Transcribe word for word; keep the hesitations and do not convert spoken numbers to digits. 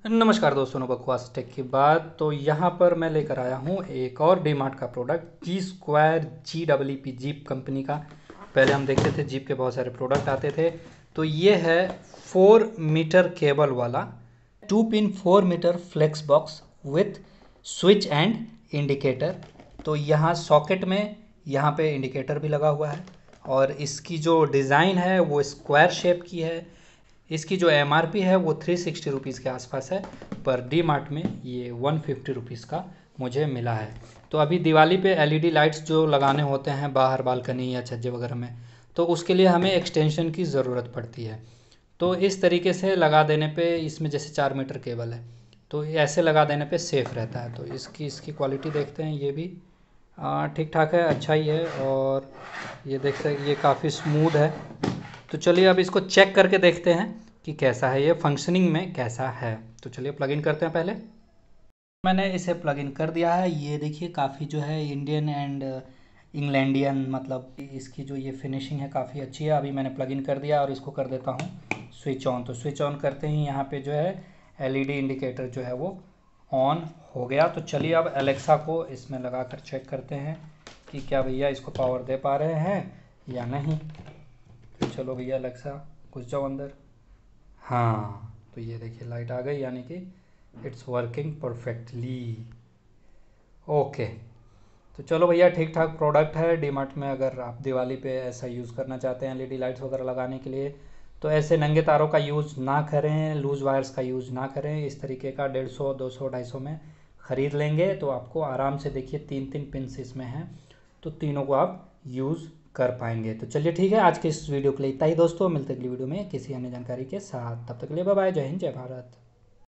नमस्कार दोस्तों, बकवास टेक की बात। तो यहाँ पर मैं लेकर आया हूँ एक और डी मार्ट का product, G square G W P jeep company का। पहले हम देखते थे जीप के बहुत सारे प्रोडक्ट आते थे। तो ये है फोर मीटर केबल वाला two pin four meter flex box with switch and indicator. तो यहाँ सॉकेट में यहाँ पे इंडिकेटर भी लगा हुआ है और इसकी जो डिज़ाइन है वो स्क्वायर शेप की है। इसकी जो एम आर पी है वो थ्री सिक्सटी रुपीज़ के आसपास है, पर डी मार्ट में ये वन फिफ्टी रुपीज़ का मुझे मिला है। तो अभी दिवाली पे एल ई डी लाइट्स जो लगाने होते हैं बाहर बालकनी या छज्जे वगैरह में, तो उसके लिए हमें एक्सटेंशन की ज़रूरत पड़ती है। तो इस तरीके से लगा देने पे, इसमें जैसे चार मीटर केबल है तो ऐसे लगा देने पे सेफ़ रहता है। तो इसकी इसकी क्वालिटी देखते हैं, ये भी ठीक ठाक है, अच्छा ही है। और ये देख सकते, ये काफ़ी स्मूथ है। तो चलिए अब इसको चेक करके देखते हैं कि कैसा है, ये फंक्शनिंग में कैसा है। तो चलिए प्लग इन करते हैं। पहले मैंने इसे प्लग इन कर दिया है। ये देखिए काफ़ी जो है इंडियन एंड इंग्लैंडियन, मतलब इसकी जो ये फिनिशिंग है काफ़ी अच्छी है। अभी मैंने प्लग इन कर दिया और इसको कर देता हूँ स्विच ऑन। तो स्विच ऑन करते ही यहाँ पे जो है एल ई डी इंडिकेटर जो है वो ऑन हो गया। तो चलिए अब एलेक्सा को इसमें लगा कर चेक करते हैं कि क्या भैया इसको पावर दे पा रहे हैं या नहीं। तो चलो भैया एलेक्सा घुस जाओ अंदर। हाँ, तो ये देखिए लाइट आ गई, यानी कि इट्स वर्किंग परफेक्टली। ओके, तो चलो भैया ठीक ठाक प्रोडक्ट है। डी मार्ट में अगर आप दिवाली पे ऐसा यूज़ करना चाहते हैं एल ई डी लाइट्स वगैरह लगाने के लिए, तो ऐसे नंगे तारों का यूज़ ना करें, लूज़ वायर्स का यूज़ ना करें। इस तरीके का डेढ़ सौ दो सौ ढाई सौ में ख़रीद लेंगे तो आपको आराम से, देखिए तीन तीन पिन्स इसमें हैं, तो तीनों को आप यूज़ कर पाएंगे। तो चलिए ठीक है, आज के इस वीडियो के लिए इतना ही दोस्तों। मिलते अगली वीडियो में किसी अन्य जानकारी के साथ। तब तक के लिए बाय बाय, जय हिंद जय भारत।